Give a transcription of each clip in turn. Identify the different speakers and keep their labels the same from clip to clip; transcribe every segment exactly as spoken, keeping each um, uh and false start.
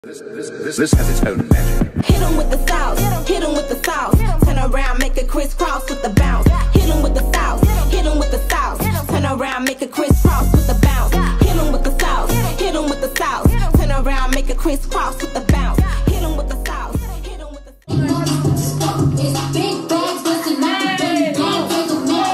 Speaker 1: This, this, this, this has its own magic.
Speaker 2: Hit him with the sauce, hit him with the sauce. Turn around, make a crisscross with the bounce. Hit him with the sauce, hit him with the sauce. Turn around, make a crisscross with the bounce. Hit him with the sauce, hit him with the sauce. Turn around, make a crisscross with the bounce. Hit him with the sauce, hit him with the sauce.
Speaker 3: It's big bags, but tonight the baby bag take a minute.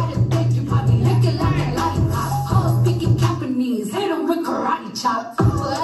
Speaker 3: Hit 'em with karate chop.